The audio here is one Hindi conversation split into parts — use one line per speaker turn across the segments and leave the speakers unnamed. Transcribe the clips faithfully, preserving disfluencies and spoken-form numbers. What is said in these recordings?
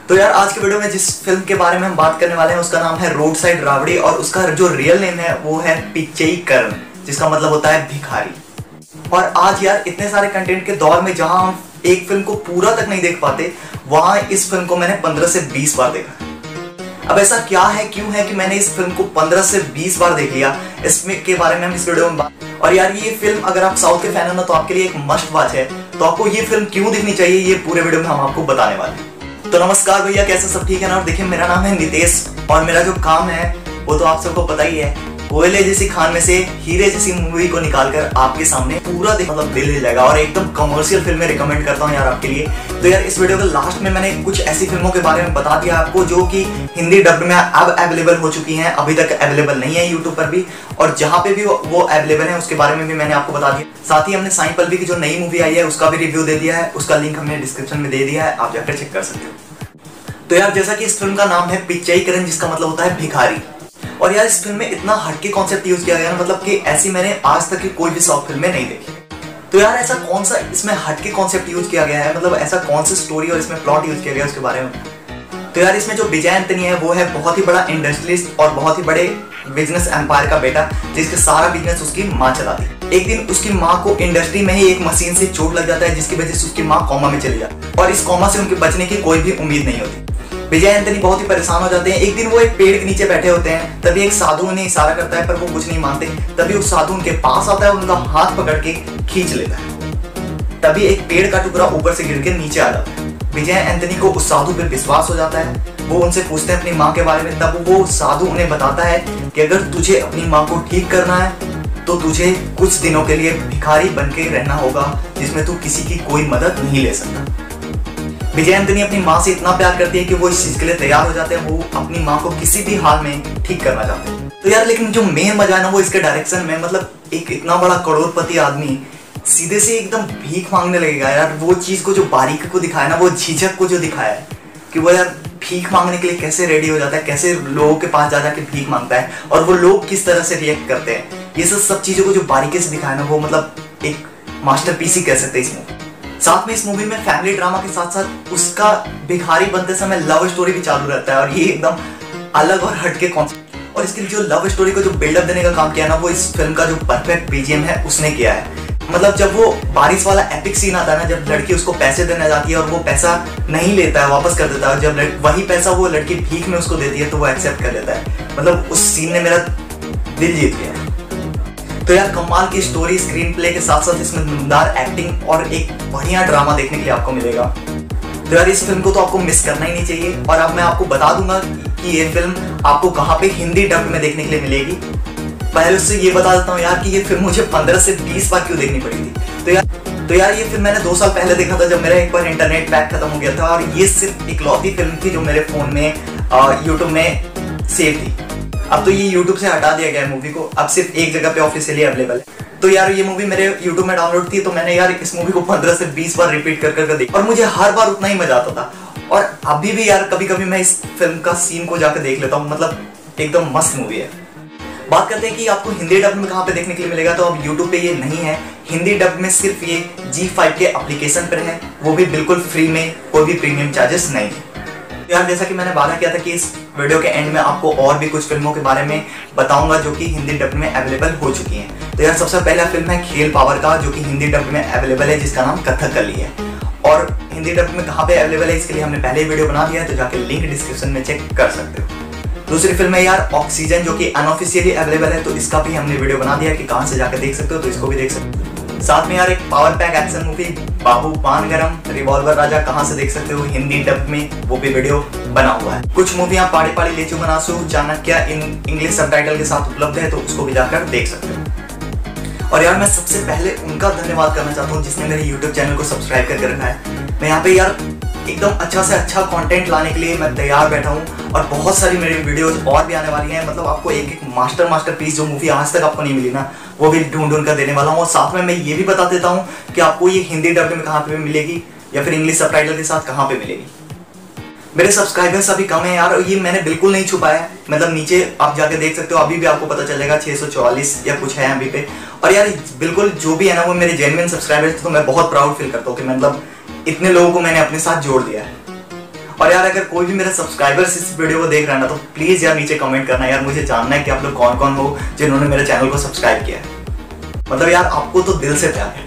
तो यार आज के वीडियो में जिस फिल्म के बारे में हम बात करने वाले हैं उसका नाम है रोड साइड रावड़ी और उसका जो रियल नेम है वो है पिच्चई करण, जिसका मतलब होता है भिखारी। और आज यार इतने सारे कंटेंट के दौर में जहां हम एक फिल्म को पूरा तक नहीं देख पाते, वहां इस फिल्म को मैंने पंद्रह से बीस बार देखा। अब ऐसा क्या है, क्यों है कि मैंने इस फिल्म को पंद्रह से बीस बार देख लिया, इसमें के बारे में हम इस वीडियो में बात। और यार ये फिल्म अगर आप साउथ के फैन हो ना तो आपके लिए एक मस्ट वॉच है, तो आपको ये फिल्म क्यों देखनी चाहिए ये पूरे वीडियो में हम आपको बताने वाले हैं। तो नमस्कार भैया, कैसे सब ठीक है ना। और देखिए मेरा नाम है नितेश और मेरा जो काम है वो तो आप सबको पता ही है, कोयले जैसी खान में से हीरे जैसी मूवी को निकालकर आपके सामने पूरा मतलब दिल हिल जाएगा और एकदम कमर्शियल फिल्में रिकमेंड करता हूँ यार आपके लिए। तो यार इस वीडियो के लास्ट में मैंने कुछ ऐसी फिल्मों के बारे में बता दिया आपको जो कि हिंदी डब्ड में अब अवेलेबल हो चुकी हैं, अभी तक अवेलेबल नहीं है यूट्यूब पर भी, और जहाँ पे भी वो अवेलेबल है उसके बारे में भी मैंने आपको बता दिया। साथ ही हमने साई पल्लवी की जो नई मूवी आई है उसका भी रिव्यू दे दिया है, उसका लिंक हमने डिस्क्रिप्शन में दे दिया है, आप जाकर चेक कर सकते हो। तो यार जैसा कि इस फिल्म का नाम है पिच्चई करण, जिसका मतलब होता है भिखारी। और यार इस फिल्म में इतना हटके कॉन्सेप्ट यूज किया गया ना, मतलब कि ऐसी मैंने आज तक की कोई भी साउथ फिल्म में नहीं देखी। तो यार ऐसा कौन सा इसमें हटके कॉन्सेप्ट यूज किया गया है, मतलब ऐसा कौन सा स्टोरी और इसमें प्लॉट यूज किया गया है उसके बारे में। तो यार इसमें जो विजय एंथनी है वो है बहुत ही बड़ा इंडस्ट्रियलिस्ट और बहुत ही बड़े बिजनेस एम्पायर का बेटा, जिसके सारा बिजनेस उसकी माँ चलाती है। एक दिन उसकी माँ को इंडस्ट्री में ही एक मशीन से चोट लग जाता है, जिसकी वजह से उसकी माँ कोमा में चली जाती है और इस कोमा से उनके बचने की कोई भी उम्मीद नहीं होती। विजय एंथनी बहुत ही परेशान हो जाते हैं। एक दिन वो एक पेड़ के नीचे बैठे होते हैं, तभी एक साधु उन्हें इशारा करता है पर वो कुछ नहीं मानते। तभी उस साधु उनके पास आता है और उनका हाथ पकड़ के खींच लेता है। तभी एक पेड़ का टुकड़ा ऊपर से गिर के नीचे आ जाता है। विजय एंथनी को उस साधु पर विश्वास हो जाता है। वो उनसे पूछते हैं अपनी माँ के बारे में, तब वो साधु उन्हें बताता है कि अगर तुझे अपनी माँ को ठीक करना है तो तुझे कुछ दिनों के लिए भिखारी बन के रहना होगा, जिसमें तू किसी की कोई मदद नहीं ले सकता। विजय एंथनी अपनी माँ से इतना प्यार करती है कि वो इस चीज के लिए तैयार हो जाते हैं, वो अपनी माँ को किसी भी हाल में ठीक करना चाहते हैं। तो यार लेकिन जो मेन मजा है ना वो इसके डायरेक्शन में, मतलब एक इतना बड़ा करोड़पति आदमी सीधे से एकदम भीख मांगने लगेगा यार। वो चीज को जो बारीकी को दिखाया ना, वो झिझक को जो दिखाया है कि वो यार भीख मांगने के लिए कैसे रेडी हो जाता है, कैसे लोगों के पास जा जाके भीख मांगता है और वो लोग किस तरह से रिएक्ट करते हैं, ये सब सब चीजों को जो बारीकी से दिखाया ना वो मतलब एक मास्टरपीस ही कह सकते हैं इसमें। साथ में इस मूवी में फैमिली ड्रामा के साथ साथ उसका भिखारी बनते समय लव स्टोरी भी चालू रहता है और ये एकदम अलग और हटके कॉन्सेप्ट। और इसके लिए जो लव स्टोरी को जो बिल्डअप देने का काम किया ना, वो इस फिल्म का जो परफेक्ट बीजीएम है उसने किया है। मतलब जब वो बारिश वाला एपिक सीन आता है ना, जब लड़की उसको पैसे देने जाती है और वो पैसा नहीं लेता है, वापस कर देता है, जब वही पैसा वो लड़की भीख में उसको देती है तो वो एक्सेप्ट कर लेता है। मतलब उस सीन ने मेरा दिल जीत लिया। तो यार कमाल की स्टोरी, स्क्रीन प्ले के साथ साथ इसमें दमदार एक्टिंग और एक बढ़िया ड्रामा देखने के लिए आपको मिलेगा। तो यार इस फिल्म को तो आपको मिस करना ही नहीं चाहिए। और अब मैं आपको बता दूंगा कि ये फिल्म आपको कहाँ पे हिंदी डब में देखने के लिए मिलेगी। पहले उससे ये बता देता हूँ यार कि ये फिल्म मुझे पंद्रह से बीस बार क्यों देखनी पड़ी थी। तो यार तो यार ये फिल्म मैंने दो साल पहले देखा था, जब मेरा एक बार इंटरनेट पैक खत्म हो गया था और ये सिर्फ इकलौती फिल्म थी जो मेरे फोन में यूट्यूब में सेव थी। अब तो ये YouTube से हटा दिया गया है मूवी को, अब सिर्फ एक जगह पे ऑफिशियली अवेलेबल है। तो यार ये मूवी मेरे YouTube में डाउनलोड थी, तो मैंने यार इस मूवी को पंद्रह से बीस बार रिपीट कर कर देखा और मुझे हर बार उतना ही मजा आता था। और अभी भी यार कभी कभी मैं इस फिल्म का सीन को जाकर देख लेता हूँ, मतलब एकदम मस्त मूवी है। बात करते हैं कि आपको हिंदी डब में कहाँ पे देखने के लिए मिलेगा, तो अब यूट्यूब पे ये नहीं है। हिंदी डब में सिर्फ ये जी फाइव के एप्लीकेशन पर है, वो भी बिल्कुल फ्री में, कोई भी प्रीमियम चार्जेस नहीं है। यार जैसा कि मैंने वादा किया था कि इस वीडियो के एंड में आपको और भी कुछ फिल्मों के बारे में बताऊंगा जो कि हिंदी डब में अवेलेबल हो चुकी हैं। तो यार सबसे पहला फिल्म है खेल पावर का, जो कि हिंदी डब में अवेलेबल है, जिसका नाम कथकली है। और हिंदी डब में कहाँ पे अवेलेबल है इसके लिए हमने पहले ही वीडियो बना दिया है, तो जाके लिंक डिस्क्रिप्शन में चेक कर सकते हो। दूसरी फिल्म है यार ऑक्सीजन, जो कि अनऑफिशियली अवेलेबल है, तो इसका भी हमने वीडियो बना दिया है कि कहाँ से जाकर देख सकते हो, तो इसको भी देख सकते हो। साथ में यार एक पावर पैक एक्शन मूवी बाबू पान गरम रिवॉल्वर राजा कहाँ से देख सकते हो हिंदी डब में, वो भी वीडियो बना हुआ है। कुछ मूवियाँ पाड़ी पाड़ी लेचू बनासु चाणक्य इन इंग्लिश सबटाइटल के साथ उपलब्ध है, तो उसको भी जाकर देख सकते हो। और यार मैं सबसे पहले उनका धन्यवाद करना चाहता हूँ जिसने मेरे यूट्यूब चैनल को सब्सक्राइब करके रखा है। मैं यहाँ पे यार एकदम अच्छा से अच्छा कंटेंट लाने के लिए मैं तैयार बैठा हूँ और बहुत सारी मेरी वीडियोस और भी आने वाली हैं। मतलब आपको एक एक मास्टर मास्टर पीस जो मूवी आज तक आपको नहीं मिली ना, वो भी ढूंढ ढूंढ कर देने वाला हूँ। और साथ में मैं ये भी बता देता हूँ कि आपको ये हिंदी डब में कहाँ पे मिलेगी या फिर इंग्लिश सबटाइटल के साथ कहाँ पे मिलेगी। मेरे सब्सक्राइबर्स अभी कम है यार, और ये मैंने बिल्कुल नहीं छुपाया है, मतलब नीचे आप जाके देख सकते हो, अभी भी आपको पता चलेगा छह सौ चौवालीस या कुछ है अभी पे। और यार बिल्कुल जो भी है ना वो मेरे जेन्युइन सब्सक्राइबर्स, तो मैं बहुत प्राउड फील करता हूँ कि मतलब इतने लोगों को मैंने अपने साथ जोड़ दिया है। और यार अगर कोई भी मेरे सब्सक्राइबर्स इस वीडियो को देख रहा है ना, तो प्लीज यार नीचे कमेंट करना यार, मुझे जानना है कि आप लोग कौन कौन हो जिन्होंने मेरे चैनल को सब्सक्राइब किया है। मतलब यार आपको तो दिल से प्यार है।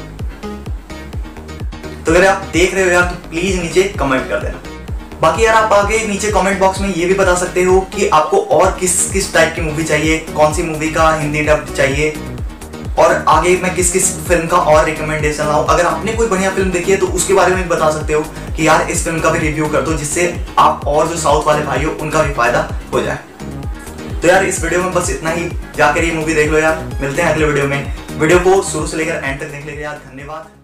तो अगर आप देख रहे हो यार तो प्लीज नीचे कमेंट कर देना। बाकी यार आप आगे नीचे कमेंट बॉक्स में ये भी बता सकते हो कि आपको और किस किस टाइप की मूवी चाहिए, कौन सी मूवी का हिंदी डब चाहिए, और आगे मैं किस किस फिल्म का और रिकमेंडेशन लाऊं। अगर आपने कोई बढ़िया फिल्म देखी है तो उसके बारे में भी बता सकते हो कि यार इस फिल्म का भी रिव्यू कर दो, जिससे आप और जो साउथ वाले भाई हो उनका भी फायदा हो जाए। तो यार इस वीडियो में बस इतना ही, जाकर ये मूवी देख लो यार। मिलते हैं अगले वीडियो में। वीडियो को शुरू से लेकर एंड तक देखने के लिए यार धन्यवाद।